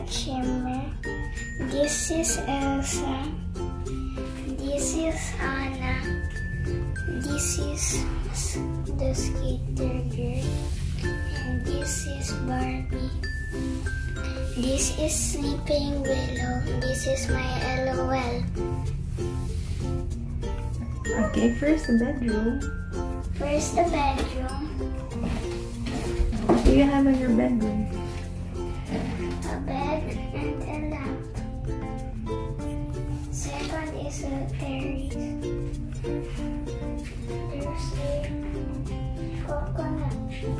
shimmer. This is Elsa. This is Anna. This is the skater girl. And this is Barbie. This is Sleeping Willow. This is my LOL. Okay, first the bedroom. First the bedroom. What do you have in your bedroom? A bed and a lamp. Second is a terrace. There's a coconut tree.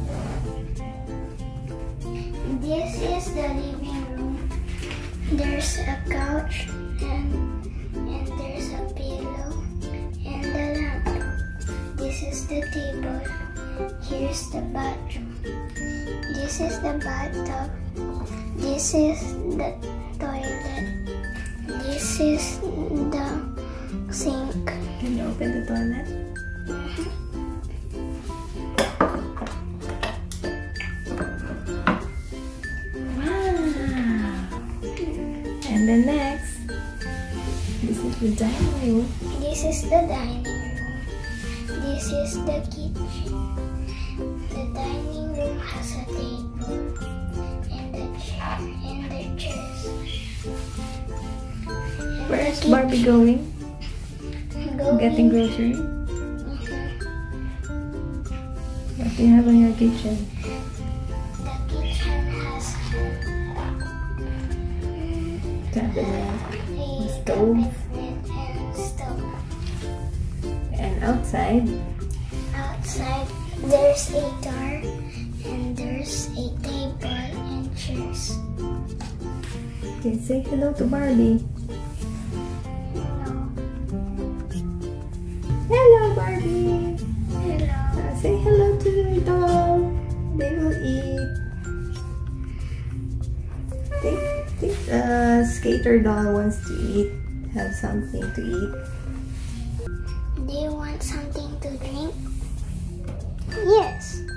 This is the living room. There's a couch and there's a pillow and a lamp. This is the table. Here's the bathroom. This is the bathtub. This is the toilet. This is the sink. Can you open the toilet? Wow! And then next, this is the dining room. This is the dining room. This is the kitchen. The dining room has a table and a chair and the chairs. Where's Barbie going? Getting grocery? What do you have in your kitchen? The kitchen has Cabinet, a stove. cabinet and stove. And outside, Outside, there's a door and there's a table and chairs. okay, say hello to Barbie. No. Hello, Barbie. Hello. Say hello to the doll. They will eat. Think the skater doll wants to eat. Have something to eat. Do you want something to drink? Yes.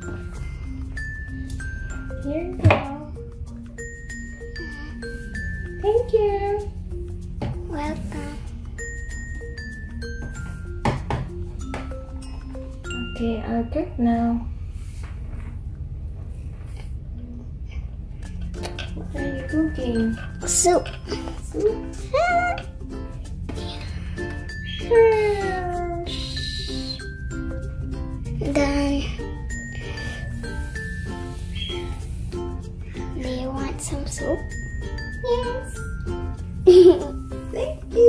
Here you go. Thank you. Welcome. Okay, I'll cook now. What are you cooking? Soup. Soup? Done. Do you want some soup? Yes. Thank you.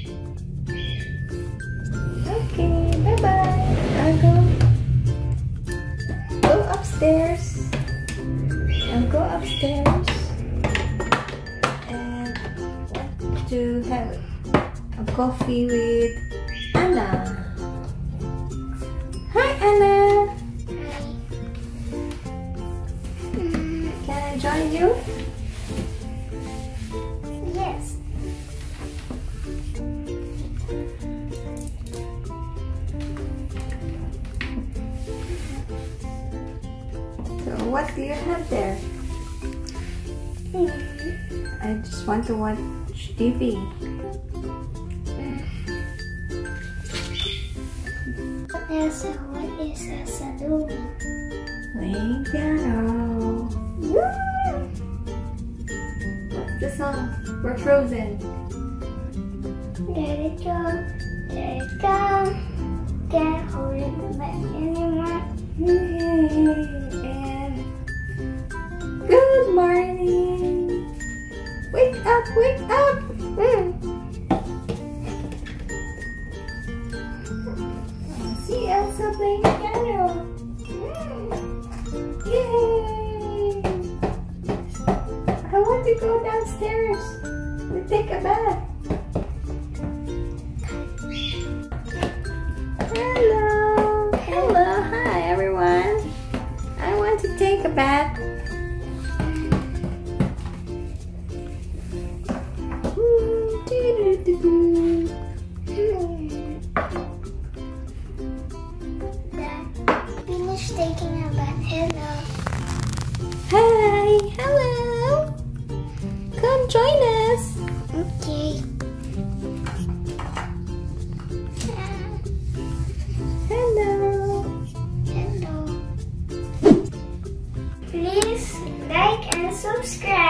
Okay, bye-bye. I'll go upstairs. I'll go upstairs and want to have a coffee with Anna. Hi, Anna. Can I join you? Yes. So what do you have there? I just want to watch TV. Elsa, what is Elsa doing? Playing piano. What's the song? We're Frozen. Let it go. Let it go. Can't hold it back anymore. And good morning. Wake up, wake up. See Elsa playing piano. Yay! I want to go downstairs and take a bath. Hello! Hello! Hi everyone! I want to take a bath. Dad, finish taking a bath. Hello. Hi! Hello! subscribe.